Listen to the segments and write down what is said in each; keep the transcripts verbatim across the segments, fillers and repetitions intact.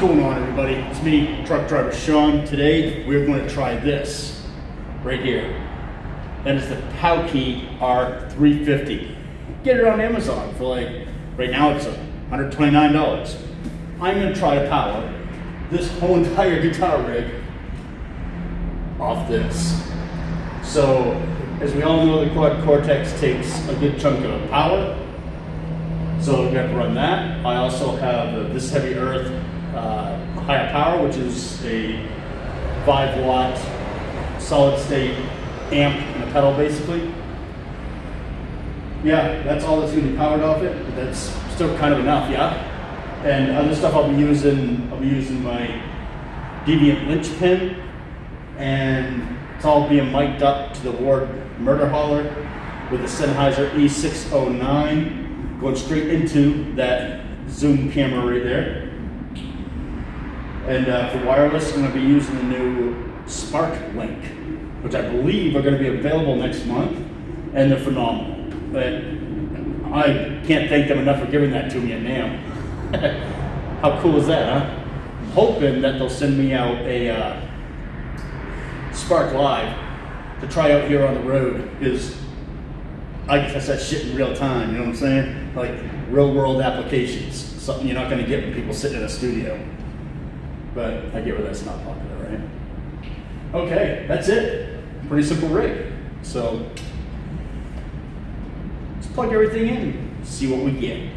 going on, everybody? It's me, truck driver Sean. Today we're going to try this right here. That is the Powkey R three fifty. Get it on Amazon for like, right now it's one hundred twenty-nine dollars. I'm going to try to power this whole entire guitar rig off this. So, as we all know, the Quad Cortex takes a good chunk of power. So we're going to run that. I also have uh, this Heavy Earth uh, higher power, which is a five watt solid state amp and a pedal basically. Yeah, that's all that's going to be powered off it, but that's still kind of enough, yeah? And other stuff I'll be using, I'll be using my Deviant Lynch pin, and it's all being mic'd up to the Ward Murder Hauler with the Sennheiser E six oh nine, going straight into that zoom camera right there. And uh, for wireless, I'm going to be using the new Spark Link, which I believe are going to be available next month, and they're phenomenal. But I can't thank them enough for giving that to me at NAMM. How cool is that, huh? I'm hoping that they'll send me out a uh, Spark Live to try out here on the road, because I can test that shit in real time, you know what I'm saying? Like real world applications, something you're not going to get when people sit in a studio. But I get where that's not popular, right? Okay, that's it. Pretty simple rig. So let's plug everything in, see what we get.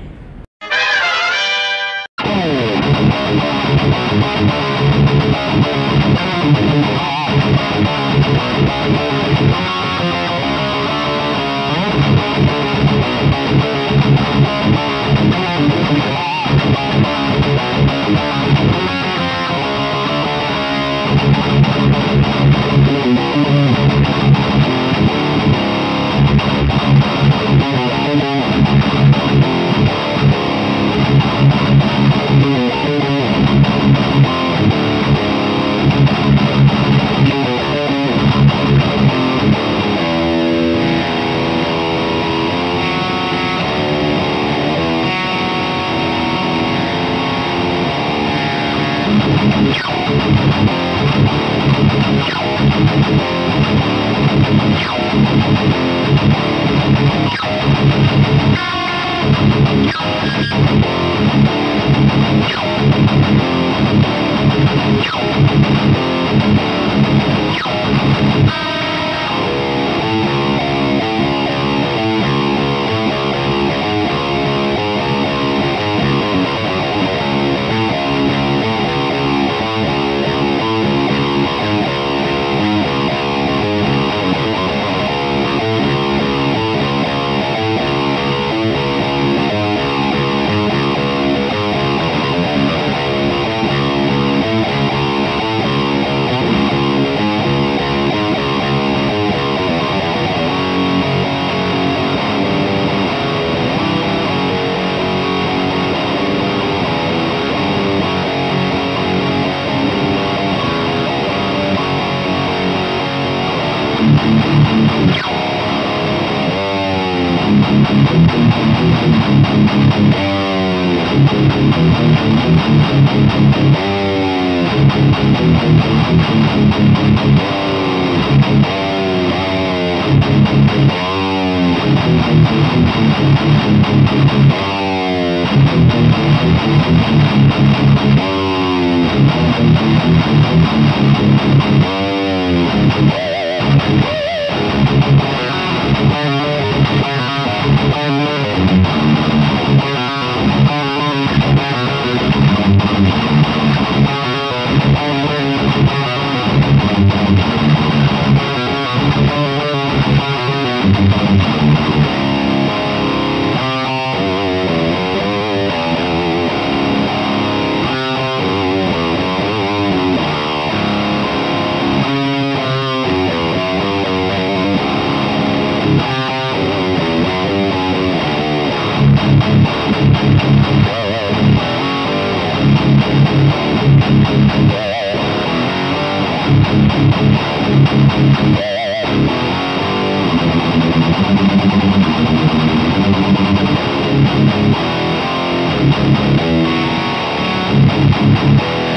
We'll be right back.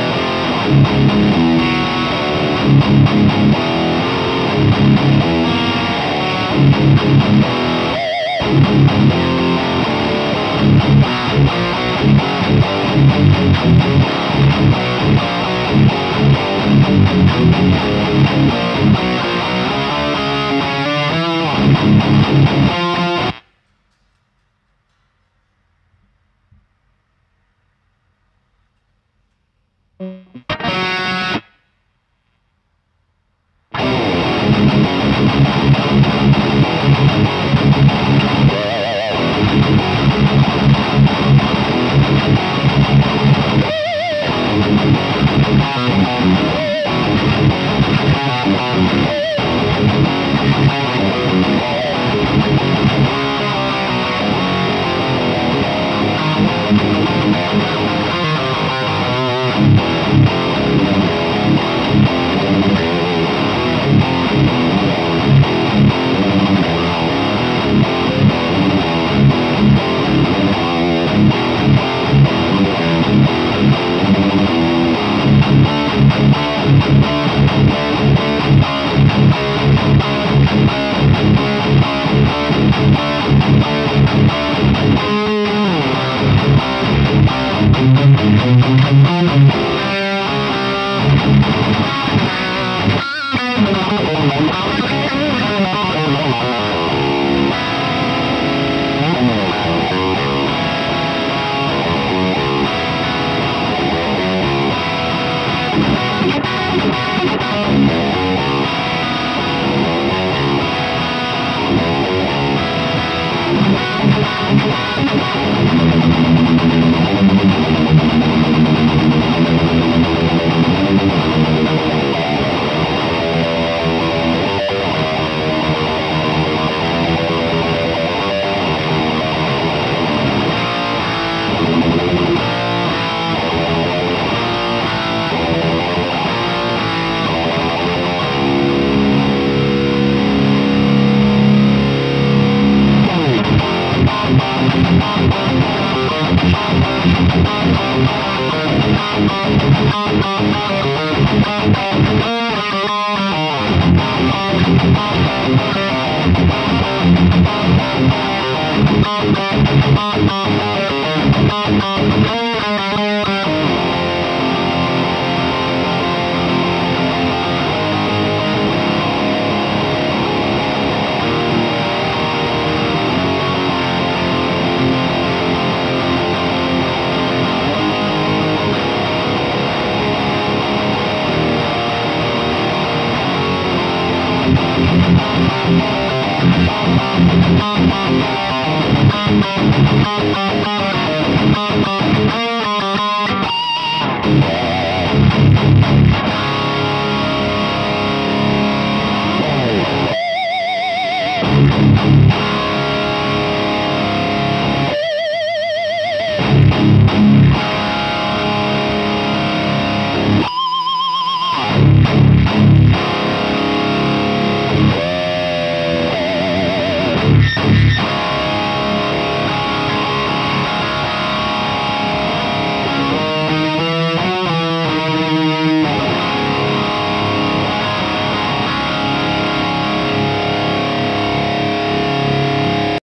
Thank you.